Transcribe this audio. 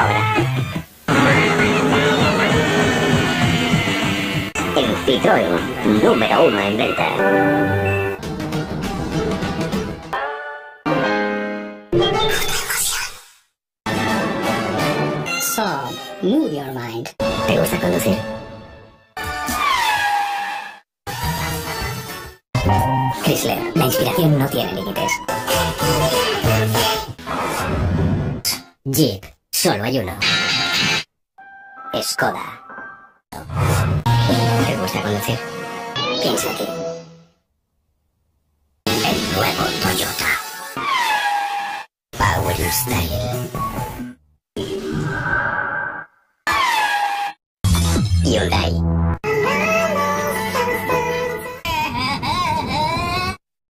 ahora. El Citroën número 1 en venta. So, move your mind. ¿Te gusta conducir? Chrysler, la inspiración no tiene límites. Jeep, solo hay uno. Skoda. ¿Te gusta conducir? Piensa aquí. El nuevo Toyota. Power Style. Hyundai.